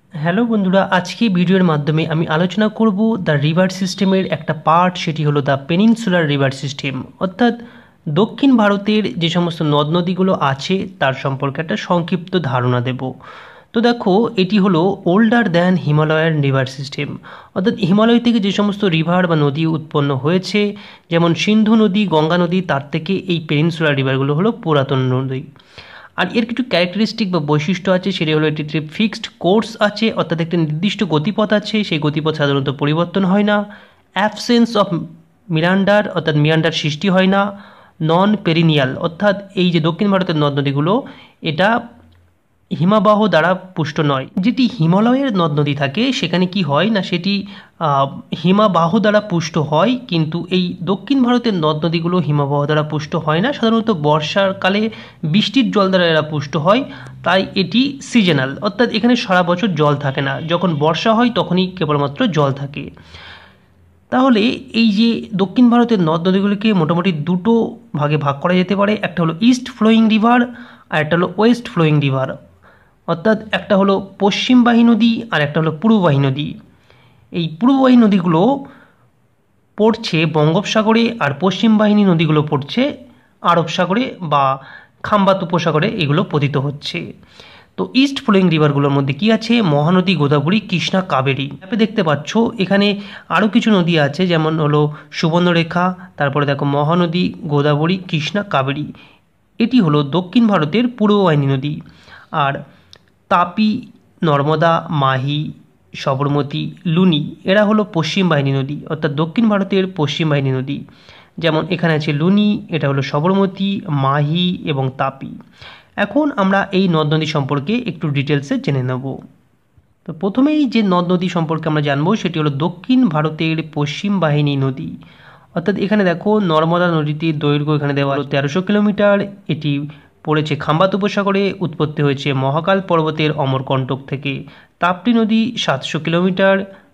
Hello বন্ধুরা, আজকে ভিডিওর মাধ্যমে আমি আলোচনা করব দ্য রিভার সিস্টেমের একটা পার্ট, সেটি হলো দ্য পেনিনসুলার রিভার সিস্টেম, অর্থাৎ দক্ষিণ ভারতের যে সমস্ত নদ নদীগুলো আছে তার সম্পর্কে একটা সংক্ষিপ্ত ধারণা দেব। তো দেখো, এটি হলো older than Himalayan river system, অর্থাৎ হিমালয় থেকে যে সমস্ত রিভার বা নদী উৎপন্ন হয়েছে, যেমন সিন্ধু নদী, গঙ্গা নদী, তার থেকে এই পেনিনসুলার রিভারগুলো হলো পুরাতন নদী। আর এর কিছু ক্যারেক্টারিস্টিক বা বৈশিষ্ট্য আছে, সেটি হলো এটিতে ফিক্সড কোর্স আছে, অর্থাৎ একটি নির্দিষ্ট গতিপথ আছে, সেই গতিপথ সাধারণত পরিবর্তন হয় না। অ্যাবসেন্স অফ মিরান্ডার, অর্থাৎ মিরান্ডার সৃষ্টি হয় না। নন পেরিনিয়াল, অর্থাৎ এই যে দক্ষিণ ভারতের নদ নদীগুলো, এটা হিমাবাহ দ্বারা পুষ্ট নয়। যেটি হিমালয়ের নদ নদী থাকে সেখানে কি হয় না, সেটি হিমাবাহ দ্বারা পুষ্ট হয়, কিন্তু এই দক্ষিণ ভারতের নদ নদীগুলো হিমাবাহ দ্বারা পুষ্ট হয় না, সাধারণত বর্ষাকালে বৃষ্টির জল দ্বারা এরা পুষ্ট হয়। তাই এটি সিজনাল, অর্থাৎ এখানে সারা বছর জল থাকে না, যখন বর্ষা হয় তখনই কেবলমাত্র জল থাকে। তাহলে এই যে দক্ষিণ ভারতের নদ নদীগুলিকে মোটামুটি দুটো ভাগে ভাগ করা যেতে পারে, একটা হলো ইস্ট ফ্লোয়িং রিভার আর একটা হলো ওয়েস্ট ফ্লোয়িং রিভার, অর্থাৎ একটা হলো পশ্চিমবাহী নদী আর একটা হলো পূর্ববাহী নদী। এই পূর্ববাহী নদীগুলো পড়ছে বঙ্গোপসাগরে, আর পশ্চিমবাহিনী নদীগুলো পড়ছে আরব সাগরে বা খাম্বাত উপসাগরে, এগুলো পতিত হচ্ছে। তো ইস্ট ফ্লোয়িং রিভারগুলোর মধ্যে কি আছে? মহানদী, গোদাবরী, কৃষ্ণা, কাবেরী। ম্যাপে দেখতে পাচ্ছ এখানে আরও কিছু নদী আছে, যেমন হলো সুবর্ণরেখা, তারপরে দেখো মহানদী, গোদাবরী, কৃষ্ণা, কাবেরী। এটি হলো দক্ষিণ ভারতের পূর্ববাহিনী নদী। আর তাপি, নর্মদা, মাহি, সবরমতী, লুনি, এরা হলো পশ্চিম বাহিনী নদী, অর্থাৎ দক্ষিণ ভারতের পশ্চিম বাহিনী নদী। যেমন এখানে আছে লুনি, এটা হলো সবরমতী, মাহি এবং তাপি। এখন আমরা এই নদ নদী সম্পর্কে একটু ডিটেলসে জেনে নেব। তো প্রথমেই যে নদ নদী সম্পর্কে আমরা জানবো সেটি হলো দক্ষিণ ভারতের পশ্চিম বাহিনী নদী, অর্থাৎ এখানে দেখো নর্মদা নদীটির দৈর্ঘ্য এখানে দেওয়া হলো 1300 কিলোমিটার। এটি পড়েছে খাম্বাত উপসাগরে, উৎপত্তি হয়েছে মহাকাল পর্বতের অমরকণ্টক থেকে। তাপ্তি নদী 700 কিলোমিটার,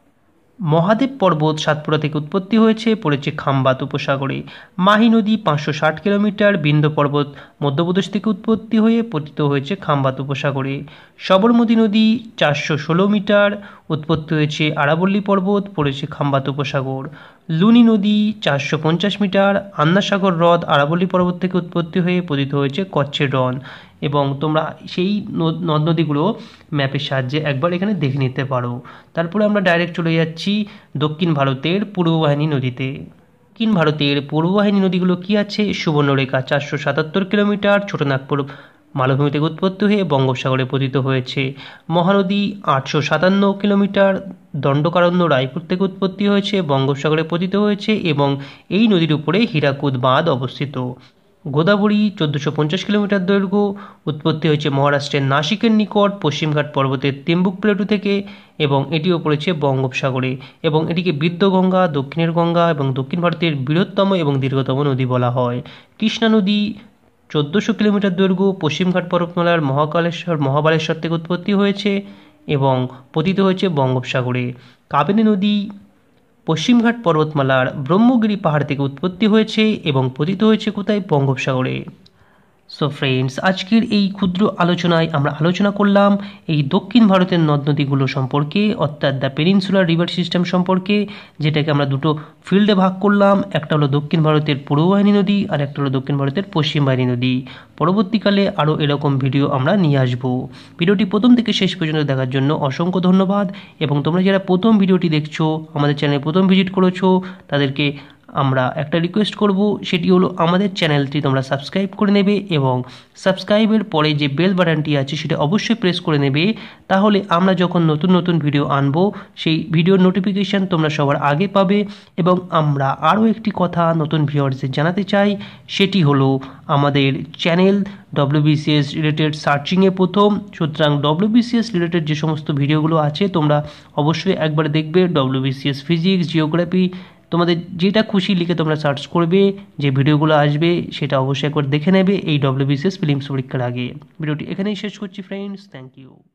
মহাদেব পর্বত সাতপুরা থেকে উৎপত্তি হয়েছে, পড়েছে খাম্বাত উপসাগরে। মাহি নদী 560 কিলোমিটার, বিন্ধ্য পর্বত মধ্যপ্রদেশ থেকে উৎপত্তি হয়ে পতিত হয়েছে খাম্বাত উপসাগরে। সবরমতী নদী 416 মিটার, উৎপত্তি হয়েছে আরাবল্লী পর্বত, পড়েছে খাম্বাত উপসাগর। লুনি নদী 450 মিটার, আন্নাসাগর হ্রদ আরাবল্লী পর্বত থেকে উৎপত্তি হয়ে পতিত হয়েছে কচ্ছের হ্রদ। এবং তোমরা সেই নদ নদীগুলো ম্যাপের সাহায্যে একবার এখানে দেখে নিতে পারো। তারপরে আমরা ডাইরেক্ট চলে যাচ্ছি দক্ষিণ ভারতের পূর্ববাহিনী নদীতে। দক্ষিণ ভারতের পূর্ববাহিনী নদীগুলো কি আছে? সুবর্ণরেখা 477 কিলোমিটার, ছোটনাগপুর মালভূমি থেকে উৎপত্তি হয়ে বঙ্গোপসাগরে পতিত হয়েছে। মহানদী 857 কিলোমিটার, দণ্ডকারণ্য রায়পুর থেকে উৎপত্তি হয়েছে, বঙ্গোপসাগরে পতিত হয়েছে এবং এই নদীর উপরে হীরাকুদ বাঁধ অবস্থিত। গোদাবরী 1450 কিলোমিটার দৈর্ঘ্য, উৎপত্তি হয়েছে মহারাষ্ট্রের নাসিকের নিকট পশ্চিমঘাট পর্বতের তেম্বুক প্লেটু থেকে এবং এটিও পড়েছে বঙ্গোপসাগরে। এবং এটিকে বিদ্যগঙ্গা, দক্ষিণের গঙ্গা এবং দক্ষিণ ভারতের বৃহত্তম এবং দীর্ঘতম নদী বলা হয়। কৃষ্ণা নদী 1400 কিলোমিটার দৈর্ঘ্য, পশ্চিমঘাট পর্বতমালার মহাবালেশ্বর থেকে উৎপত্তি হয়েছে এবং পতিত হয়েছে বঙ্গোপসাগরে। কাবেরী নদী পশ্চিমঘাট পর্বতমালার ব্রহ্মগিরি পাহাড় থেকে উৎপত্তি হয়েছে এবং পতিত হয়েছে কোথায়? বঙ্গোপসাগরে। সো ফ্রেন্ডস, আজকের এই ক্ষুদ্র আলোচনায় আমরা আলোচনা করলাম এই দক্ষিণ ভারতের নদ নদীগুলো সম্পর্কে, অর্থাৎ দ্য পেনিনসুলার রিভার সিস্টেম সম্পর্কে, যেটাকে আমরা দুটো ফিল্ডে ভাগ করলাম। একটা হলো দক্ষিণ ভারতের পূর্ববাহিনী নদী আর একটা হলো দক্ষিণ ভারতের পশ্চিম বাহিনী নদী। পরবর্তীকালে আরও এরকম ভিডিও আমরা নিয়ে আসবো। ভিডিওটি প্রথম থেকে শেষ পর্যন্ত দেখার জন্য অসংখ্য ধন্যবাদ। এবং তোমরা যারা প্রথম ভিডিওটি দেখছো, আমাদের চ্যানেলে প্রথম ভিজিট করেছো, তাদেরকে আমরা একটা রিকোয়েস্ট করব, সেটি হলো আমাদের চ্যানেলটি তোমরা সাবস্ক্রাইব করে নেবে এবং সাবস্ক্রাইবের পরে যে বেল বাটনটি আছে সেটা অবশ্যই প্রেস করে নেবে। তাহলে আমরা যখন নতুন নতুন ভিডিও আনবো সেই ভিডিওর নোটিফিকেশান তোমরা সবার আগে পাবে। এবং আমরা আরও একটি কথা নতুন ভিউয়ার্সদের জানাতে চাই, সেটি হলো আমাদের চ্যানেল WBCS রিলেটেড সার্চিংয়ে প্রথম। সুতরাং WBCS রিলেটেড যে সমস্ত ভিডিওগুলো আছে তোমরা অবশ্যই একবার দেখবে। WBCS ফিজিক্স, জিওগ্রাফি, তোমাদের যেটা খুশি লিখে তোমরা সার্চ করবে, যে ভিডিওগুলো আসবে সেটা অবশ্যই একবার দেখে নেবে এই WBCS প্রিলিমস পরীক্ষার আগে। ভিডিওটি এখানেই শেষ করছি ফ্রেন্ডস, থ্যাংক ইউ।